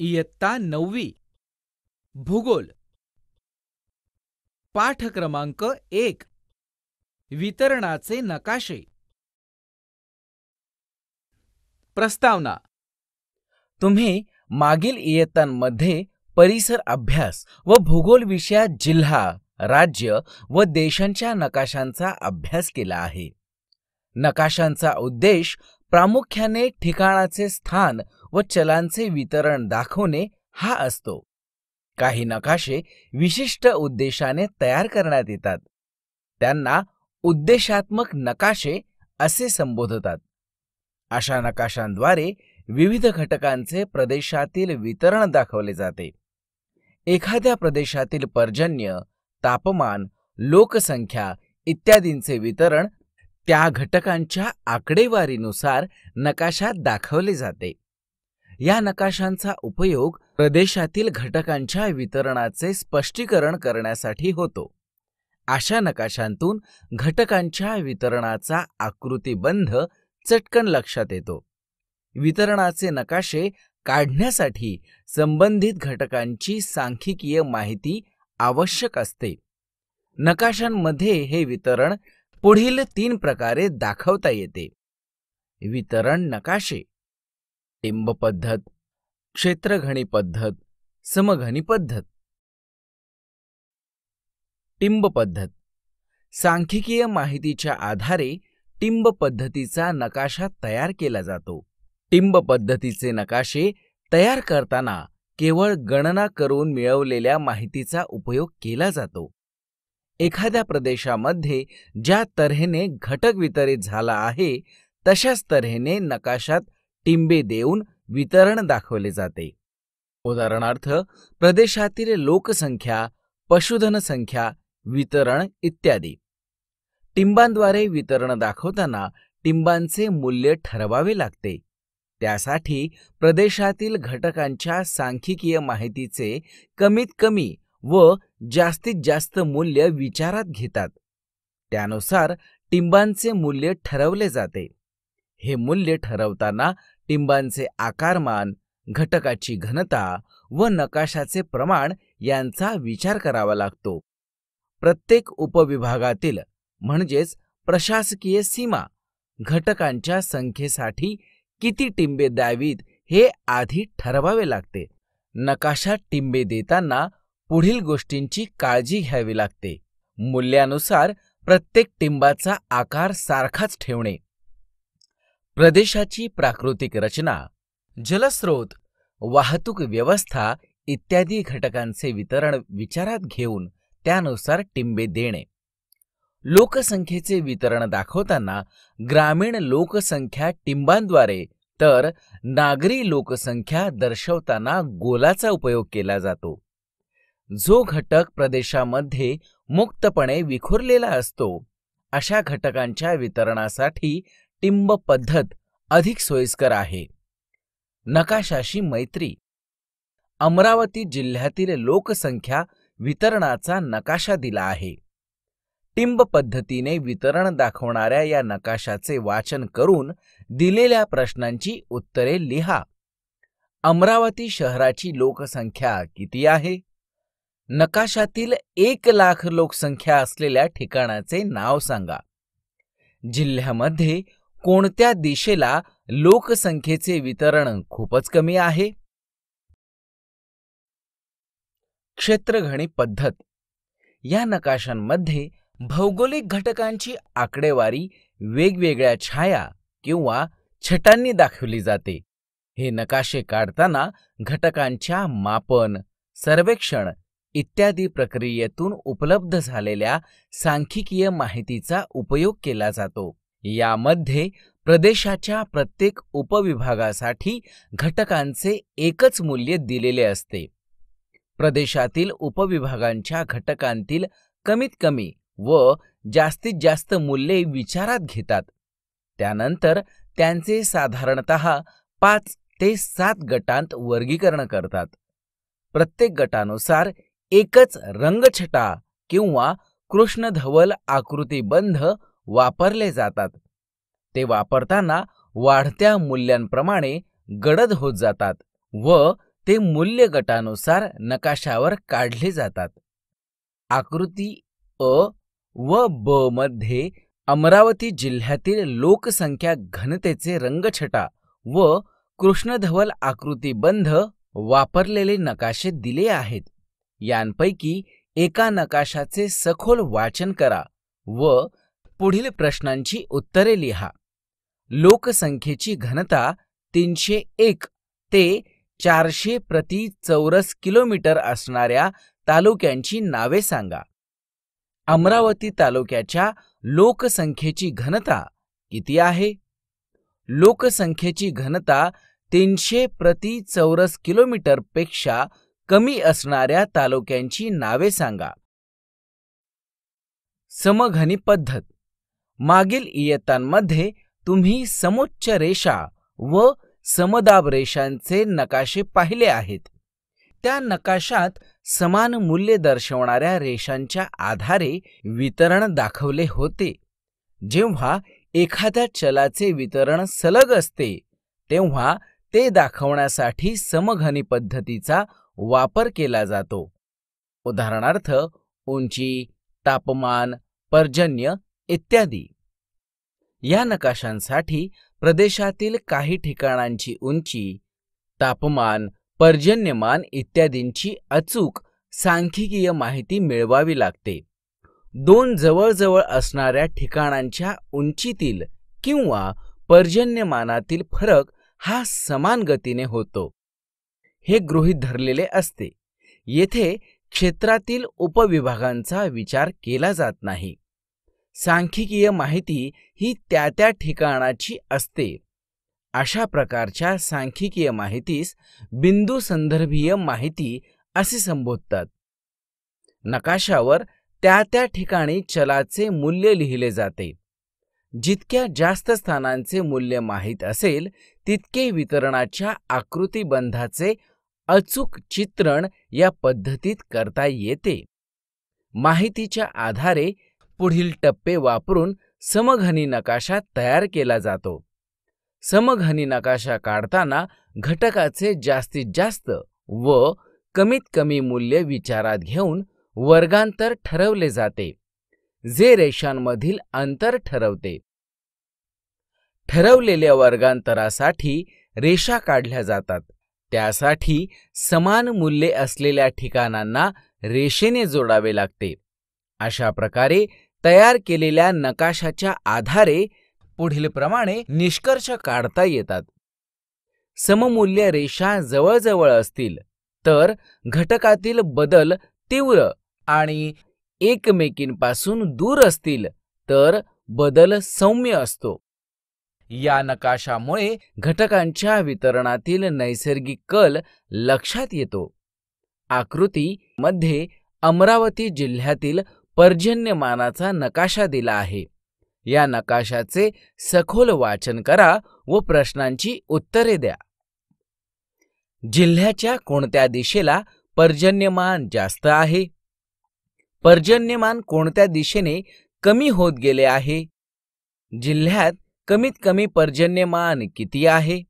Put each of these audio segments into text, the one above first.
इयत्ता 9वी भूगोल पाठ क्रमांक 1 वितरणाचे नकाशे। प्रस्तावना। तुम्ही मागील इयत्तांमध्ये परिसर अभ्यास व भूगोल विषयात जिल्हा, राज्य व देशांच्या नकाशांचा अभ्यास केला आहे। नकाशांचा उद्देश प्रामुख्याने ठिकाणाचे स्थान व चलांचे वितरण दाखवणे हा असतो। काही नकाशे विशिष्ट उद्देशाने तयार करण्यात येतात, त्यांना उद्देशात्मक नकाशे असे संबोधतात। अशा नकाशांद्वारे विविध घटकांचे प्रदेशातील वितरण दाखवले जाते। एखाद्या प्रदेशातील पर्जन्य, तापमान, लोकसंख्या इत्यादींचे वितरण त्या घटकांच्या आकडेवारीनुसार नकाशात दाखवले जाते। या नकाशांचा उपयोग प्रदेशातील घटकांच्या वितरणाचे स्पष्टीकरण करण्यासाठी होतो। अशा नकाशांतून घटकांच्या वितरणाचा आकृतिबंध चटकन लक्षात येतो। वितरणाचे नकाशे काढण्यासाठी संबंधित घटकांची सांख्यिकीय माहिती आवश्यक असते। नकाशांमध्ये हे वितरण पुढील 3 प्रकारे दाखवता येते। वितरण नकाशे: टिंब पद्धत, क्षेत्रघणी पद्धत, समघनी पद्धत। टिंब पद्धत: सांख्यिकीय माहितीच्या आधारे टिंब पद्धतीचा नकाशा तयार केला जातो। टिंब पद्धतीचे नकाशे तयार करताना केवळ गणना करून मिळवलेल्या माहितीचा उपयोग केला जातो। एखाद्या प्रदेशामध्ये ज्या तऱ्हेने घटक वितरित झाला आहे तशाच तऱ्हेने नकाशात टिंबे देऊन वितरण दाखवले जाते। उदाहरणार्थ, प्रदेशातील लोकसंख्या, पशुधन संख्या, वितरण इत्यादी। टिंबांद्वारे वितरण दाखवताना टिंबांचे मूल्य ठरवावे लागते। त्यासाठी प्रदेशातील घटकांच्या सांख्यिकीय माहितीचे कमीत कमी व जास्तीत जास्त मूल्य विचारात घेतात। त्यानुसार टिंबांचे मूल्य ठरवले जाते। हे मूल्य ठरवताना टिंबांचे आकारमान, घटकाची घनता व नकाशाचे प्रमाण यांचा विचार करावा लागतो। प्रत्येक उपविभागातील म्हणजेच प्रशासकीय सीमा घटकांच्या संख्येसाठी किती टिंबे द्यावीत हे आधी ठरवावे लागते। नकाशात टिंबे देताना पुढील गोष्टींची काळजी घ्यावी लागते। मूल्यानुसार प्रत्येक टिंबाचा आकार सारखाच ठेवणे, प्रदेशाची प्राकृतिक रचना, जलस्रोत, वाहतूक व्यवस्था इत्यादी घटकांचे वितरण विचारात घेऊन त्यानुसार टिंबे देणे। लोकसंख्येचे वितरण दाखवताना ग्रामीण लोकसंख्या टिंबांद्वारे तर नागरी लोकसंख्या दर्शवताना गोलाचा उपयोग केला जातो। जो घटक प्रदेशामध्ये मुक्तपणे विखुरलेला असतो अशा घटकांच्या वितरणासाठी टिंब पद्धत अधिक सोयीस्कर आहे। नकाशाशी मैत्री: अमरावती जिल्ह्यातील लोकसंख्या वितरणाचा नकाशा दिला आहे। टिंब पद्धतीने वितरण दाखवणाऱ्या या नकाशाचे वाचन करून दिलेल्या प्रश्नांची उत्तरे लिहा। अमरावती शहराची लोकसंख्या किती आहे? नकाशातील 1,00,000 लोकसंख्या असलेल्या ठिकाणाचे नाव सांगा। जिल्ह्यामध्ये कोणत्या दिशेला लोकसंख्येचे वितरण खूपच कमी आहे? क्षेत्रघणी पद्धत: या नकाशांमध्ये भौगोलिक घटकांची आकडेवारी वेगवेगळ्या छाया किंवा छटांनी दाखवली जाते। हे नकाशे काढताना घटकांच्या मापन, सर्वेक्षण इत्यादी प्रक्रियेतून उपलब्ध झालेल्या सांख्यिकीय माहितीचा उपयोग केला जातो। यामध्ये प्रदेशाच्या प्रत्येक उपविभागासाठी घटकांचे एकच मूल्य दिलेले असते। प्रदेशातील उपविभागांच्या घटकांतील कमीत कमी व जास्तीत जास्त मूल्ये विचारात घेतात। त्यानंतर त्यांचे साधारणतः 5 ते 7 गटांत वर्गीकरण करतात। प्रत्येक गटानुसार एकच रंगछटा किंवा कृष्णधवल आकृतिबंध वापरले जातात। ते वापरताना वाढत्या मूल्यांप्रमाणे गडद होत जातात व ते मूल्य गटानुसार नकाशावर काढले जातात. आकृती अ व ब मध्ये अमरावती जिल्ह्यातील लोकसंख्या घनतेचे रंगछटा व कृष्णधवल आकृतीबंध वापरलेले नकाशे दिले आहेत. यांपैकी एका नकाशाचे सखोल वाचन करा व पुढील प्रश्नांची उत्तरे लिहा. लोकसंख्येची घनता 301 ते 400 प्रति चौरस किलोमीटर असणाऱ्या तालुक्यांची नावे सांगा. अमरावती तालुक्याच्या लोकसंख्येची घनता किती आहे? लोकसंख्येची घनता 300 प्रति चौरस किलोमीटर पेक्षा कमी असणाऱ्या तालुक्यांची नावे सांगा. समघनी पद्धत. मागील इयत्तांमध्ये तुम्ही समोच्च रेषा व समदाब रेषांचे नकाशे पाहिले आहेत. त्या नकाशात समान मूल्य दर्शवणाऱ्या रेषांच्या आधारे वितरण दाखवले होते. जेव्हा एखाद्या चलाचे वितरण सलग असते तेव्हा ते दाखवण्यासाठी समघनी पद्धतीचा वापर केला जातो. उदाहरणार्थ उंची, तापमान, पर्जन्य इत्यादी. या नकाशांसाठी प्रदेशातील काही ठिकाणांची उंची, तापमान, पर्जन्यमान इत्यादींची अचूक सांख्यिकीय माहिती मिळवावी लागते. दोन जवळजवळ असणाऱ्या ठिकाणांच्या उंचीतील किंवा पर्जन्यमानातील फरक हा समान गतीने होतो हे गृहीत धरलेले असते. येथे क्षेत्रातील उपविभागांचा विचार केला जात नाही. सांख्यिकीय माहिती ही त्या त्या ठिकाणाची असते. अशा प्रकारच्या सांख्यिकीय माहितीस बिंदू संदर्भीय माहिती असे संबोधतात. नकाशावर त्या त्या ठिकाणी चलाचे मूल्य लिहिले जाते. जितक्या जास्त स्थानांचे मूल्य माहीत असेल तितके वितरणाच्या आकृतीबंधाचे अचूक चित्रण या पद्धतीत करता येते. माहितीच्या आधारे पुढील टप्पे वापरून समघनी नकाशा तयार केला जातो. समघनी नकाशा काढताना घटकाचे जास्तीत जास्त व कमीत कमी मूल्य विचारात घेऊन वर्गांतर ठरवले जाते, जे रेषांमधील अंतर ठरवते. ठरवलेल्या वर्गांतरासाठी रेषा काढल्या जातात. त्यासाठी समान मूल्ये असलेल्या ठिकाणांना रेषेने जोडावे लागते. अशा प्रकारे तयार केलेल्या नकाशाच्या आधारे पुढील प्रमाणे निष्कर्ष काढता येतात. सममूल्य रेषा जवळजवळ असतील तर घटकातील बदल तीव्र आणि एकमेकींपासून दूर असतील तर बदल सौम्य असतो. या नकाशामुळे घटकांच्या वितरणातील नैसर्गिक कल लक्षात येतो. आकृती मध्ये अमरावती जिल्ह्यातील पर्जन्यमानाचा नकाशा दिला आहे. या नकाशाचे सखोल वाचन करा व प्रश्नांची उत्तरे द्या. जिल्ह्याच्या कोणत्या दिशेला पर्जन्यमान जास्त आहे? पर्जन्यमान कोणत्या दिशेने कमी होत गेले आहे? जिल्ह्यात कमीत कमी पर्जन्यमान किती आहे?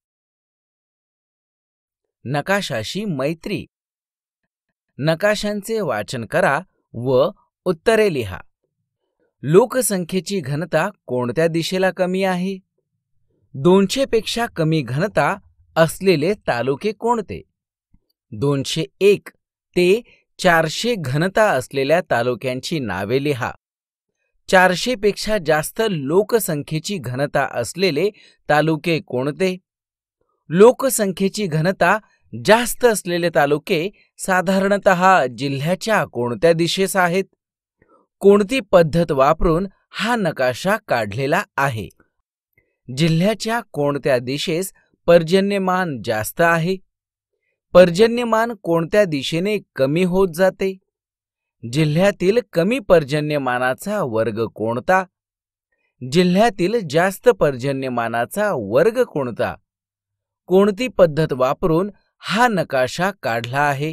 नकाशाशी मैत्री. नकाशांचे वाचन करा व उत्तरे लिहा. लोकसंख्येची घनता कोणत्या दिशेला कमी आहे? 200 पेक्षा कमी घनता असलेले तालुके कोणते? 201 ते 400 घनता असलेल्या तालुक्यांची नावे लिहा. 400 पेक्षा जास्त लोकसंख्येची घनता असलेले तालुके कोणते? लोकसंख्येची घनता जास्त असलेले तालुके साधारणतः जिल्ह्याच्या कोणत्या दिशेस आहेत? कोणती पद्धत वापरून हा नकाशा काढलेला आहे? जिल्ह्याच्या कोणत्या दिशेस पर्जन्यमान जास्त आहे? पर्जन्यमान कोणत्या दिशेने कमी होत जाते? जिल्ह्यातील कमी पर्जन्यमानाचा वर्ग कोणता? जिल्ह्यातील जास्त पर्जन्यमानाचा वर्ग कोणता? कोणती पद्धत वापरून हा नकाशा काढला आहे?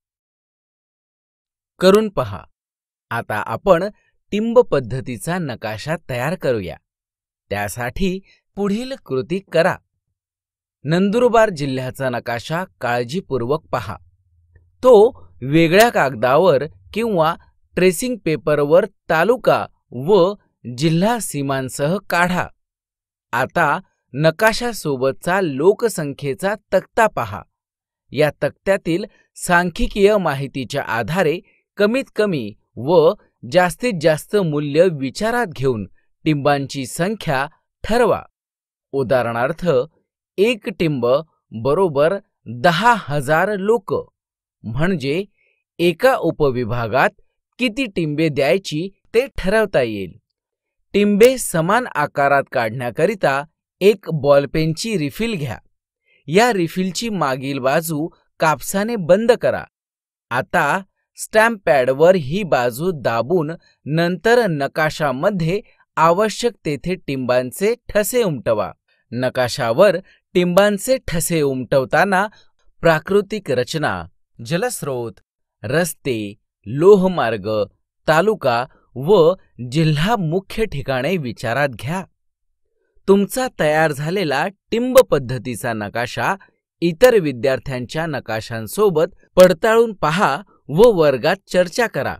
करून पहा. आता आपण टिंब पद्धतीचा नकाशा तयार करूया. त्यासाठी पुढील कृती करा. नंदुरबार जिल्ह्याचा नकाशा काळजीपूर्वक पहा. तो वेगळ्या कागदावर किंवा ट्रेसिंग पेपरवर तालुका व जिल्हा सीमांसह काढा. आता नकाशासोबतचा लोकसंख्येचा तक्ता पहा. या तक्त्यातील सांख्यिकीय माहितीच्या आधारे कमीत कमी व जास्तीत जास्त मूल्य विचारात घेऊन टिंबांची संख्या ठरवा. उदाहरणार्थ, 1 टिंब बरोबर 10,000 लोक. म्हणजे एका उपविभागात किती टिंबे द्यायची ते ठरवता येईल. टिंबे समान आकारात काढण्याकरिता एक बॉलपेनची रिफिल घ्या. या रिफिलची मागील बाजू कापसाने बंद करा. आता स्टॅम्प पॅडवर ही बाजू दाबून नंतर नकाशामध्ये आवश्यक तेथे टिंबांचे ठसे उमटवा. नकाशावर टिंबांचे ठसे उमटवताना प्राकृतिक रचना, जलस्रोत, रस्ते, लोहमार्ग, तालुका व जिल्हा मुख्य ठिकाणे विचारात घ्या. तुमचा तयार झालेला टिंब पद्धतीचा नकाशा इतर विद्यार्थ्यांच्या नकाशांसोबत पडताळून पहा व वर्गात चर्चा करा.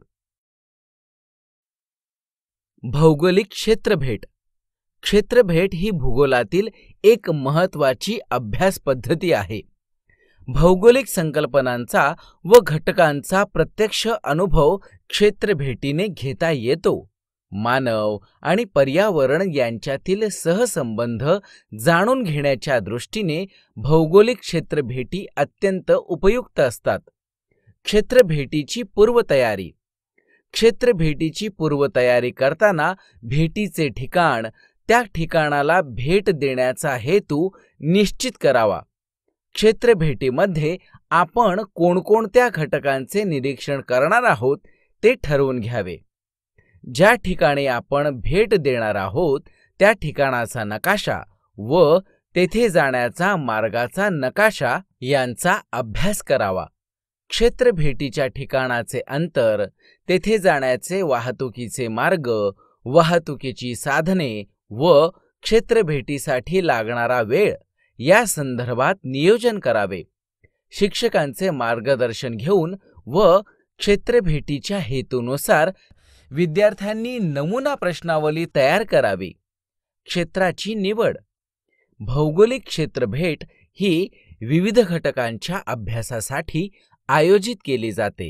भौगोलिक क्षेत्रभेट. क्षेत्रभेट ही भूगोलातील एक महत्त्वाची अभ्यास पद्धती आहे. भौगोलिक संकल्पनांचा व घटकांचा प्रत्यक्ष अनुभव क्षेत्रभेटीने घेता येतो. मानव आणि पर्यावरण यांच्यातील सहसंबंध जाणून घेण्याच्या दृष्टीने भौगोलिक क्षेत्रभेटी अत्यंत उपयुक्त असतात. क्षेत्रभेटीची पूर्वतयारी. क्षेत्रभेटीची पूर्वतयारी करताना भेटीचे ठिकाण, त्या ठिकाणाला भेट देण्याचा हेतू निश्चित करावा. क्षेत्रभेटीमध्ये आपण कोणकोणत्या घटकांचे निरीक्षण करणार आहोत ते ठरवून घ्यावे. ज्या ठिकाणी आपण भेट देणार आहोत त्या ठिकाणाचा नकाशा व तेथे जाण्याचा मार्गाचा नकाशा यांचा अभ्यास करावा. क्षेत्रभेटीच्या ठिकाणाचे अंतर, तेथे जाण्याचे वाहतुकीचे मार्ग, वाहतुकीची साधने व क्षेत्रभेटीसाठी लागणारा वेळ या संदर्भात नियोजन करावे. शिक्षकांचे मार्गदर्शन घेऊन व क्षेत्रभेटीच्या हेतूनुसार विद्यार्थ्यांनी नमुना प्रश्नावली तयार करावी. क्षेत्राची निवड. भौगोलिक क्षेत्रभेट ही विविध घटकांच्या अभ्यासासाठी आयोजित केली जाते,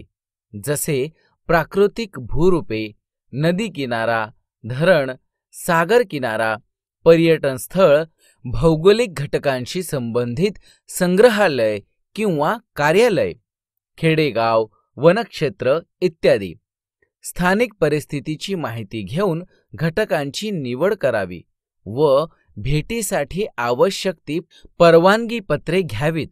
जसे प्राकृतिक भूरूपे, नदी किनारा, धरण, सागर किनारा, पर्यटन स्थळ, भौगोलिक घटकांशी संबंधित संग्रहालय किंवा कार्यालय, खेडेगाव, वनक्षेत्र इत्यादी. स्थानिक परिस्थितीची माहिती घेऊन घटकांची निवड करावी व भेटीसाठी आवश्यक ती परवानगी पत्रे घ्यावीत.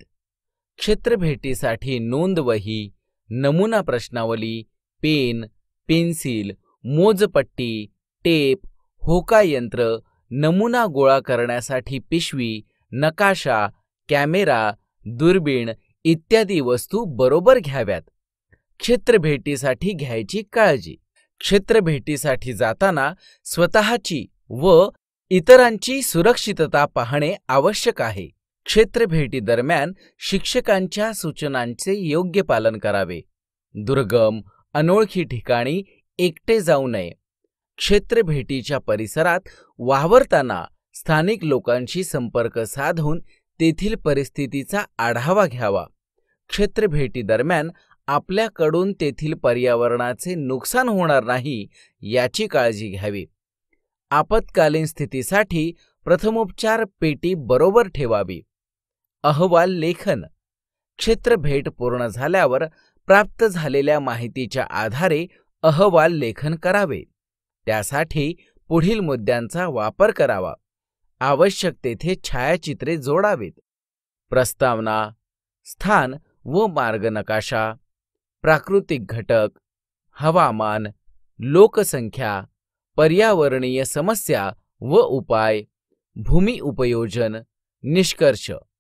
क्षेत्रभेटीसाठी नोंदवही, नमुना प्रश्नावली, पेन, पेन्सिल, मोजपट्टी, टेप, होकायंत्र, नमुना गोळा करण्यासाठी पिशवी, नकाशा, कॅमेरा, दुर्बीण इत्यादी वस्तू बरोबर घ्याव्यात. क्षेत्रभेटीसाठी घ्यायची काळजी. क्षेत्रभेटीसाठी जाताना स्वतःची व इतरांची सुरक्षितता पाहणे आवश्यक आहे. क्षेत्रभेटी दरम्यान शिक्षकांच्या सूचनांचे योग्य पालन करावे. दुर्गम, अनोळखी ठिकाणी एकटे जाऊ नये. क्षेत्रभेटीच्या परिसरात वावरताना स्थानिक लोकांशी संपर्क साधून तेथील परिस्थितीचा आढावा घ्यावा. क्षेत्रभेटी दरम्यान आपल्याकडून तेथील पर्यावरणाचे नुकसान होणार नाही याची काळजी घ्यावी. आपत्कालीन स्थितीसाठी प्रथमोपचार पेटी बरोबर ठेवावी. अहवाल लेखन. क्षेत्रभेट पूर्ण झाल्यावर प्राप्त झालेल्या माहितीच्या आधारे अहवाल लेखन करावे. त्यासाठी पुढील मुद्द्यांचा वापर करावा. आवश्यक तेथे छायाचित्रे जोडावीत. प्रस्तावना, स्थान व मार्ग नकाशा, प्राकृतिक घटक, हवामान, लोकसंख्या, पर्यावरणीय समस्या व उपाय, भूमी उपयोजन, निष्कर्ष